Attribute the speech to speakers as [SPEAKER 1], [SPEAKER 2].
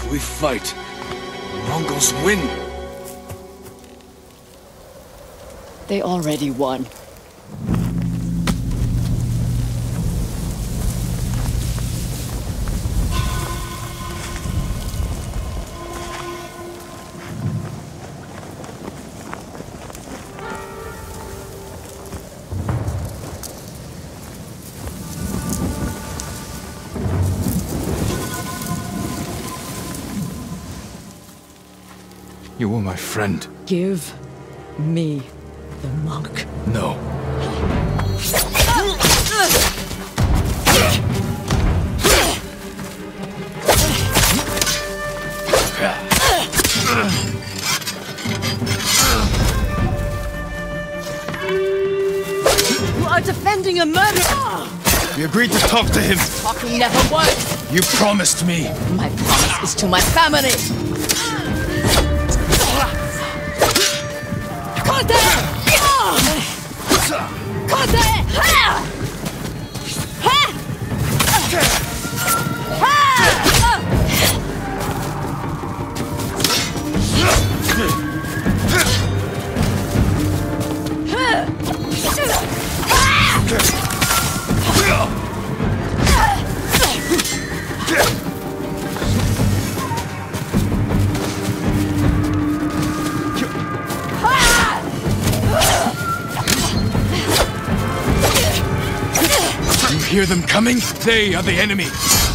[SPEAKER 1] we fight, Mongols win.
[SPEAKER 2] They already won.
[SPEAKER 1] You were my friend.
[SPEAKER 2] Give me the monk.
[SPEAKER 1] No.
[SPEAKER 2] You are defending a murderer!
[SPEAKER 1] We agreed to talk to him.
[SPEAKER 2] Talking never works.
[SPEAKER 1] You promised me.
[SPEAKER 2] My promise is to my family.
[SPEAKER 1] Hear them coming? They are the enemy.